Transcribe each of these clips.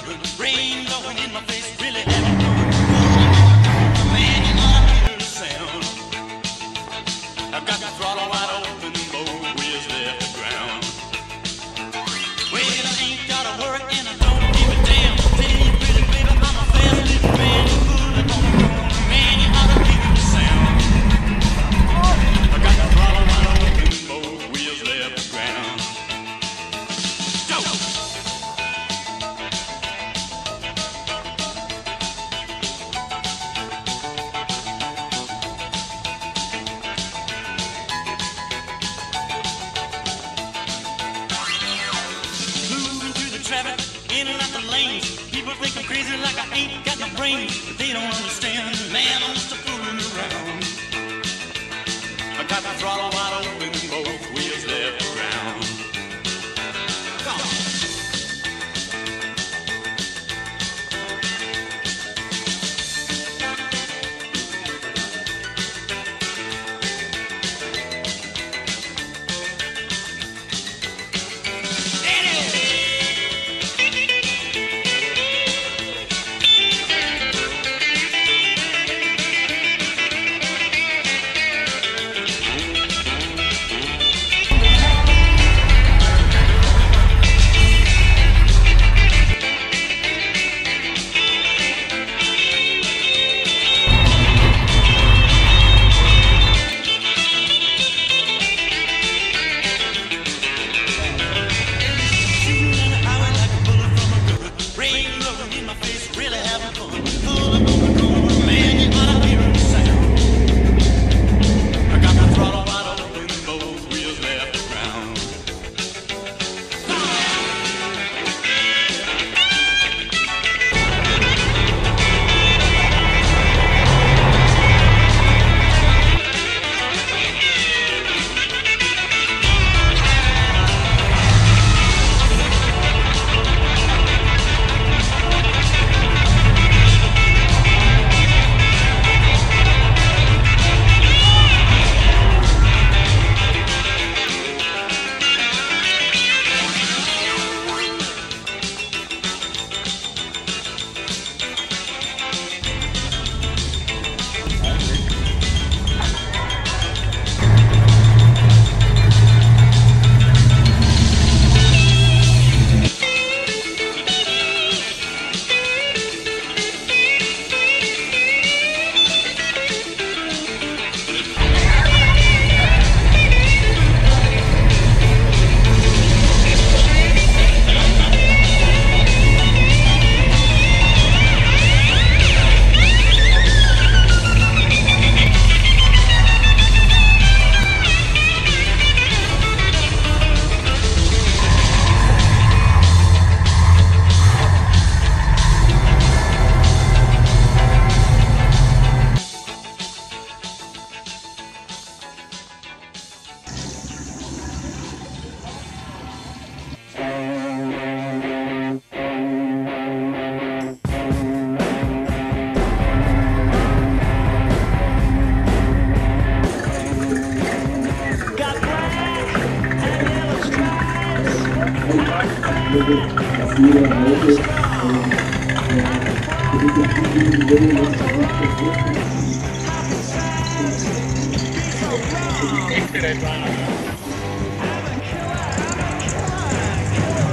moving, rain blowing in my face, really having fun. Man, you know I hear the sound. I've got the throttle wide open, both wheels left the ground. Well, I ain't gotta work and I don't give a damn. Tell you pretty baby, I'm a fast little man. You're pulling on the ground, man, you ought to hear the sound. I got the throttle wide open, both wheels left the ground. Go! Moving through the traffic, in and out the lanes. People think I'm crazy like I ain't got no brains, but they don't understand. Man, I'm just a fooling around. I got the throttle wide open, both wheels left the ground. Come on.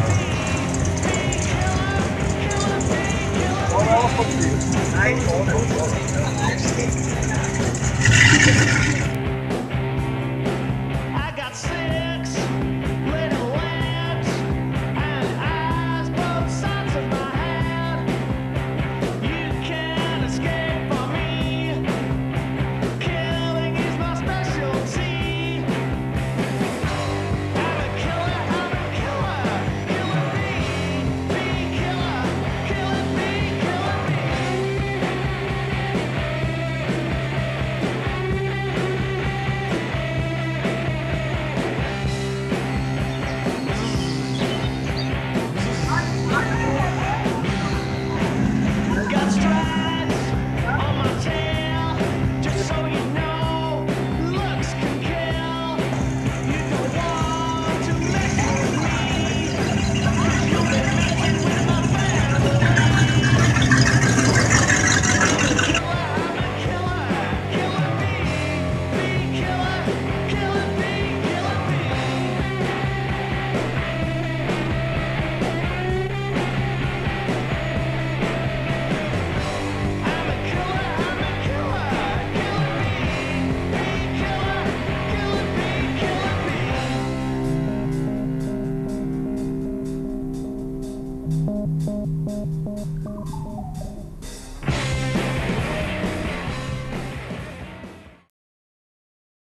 Nice.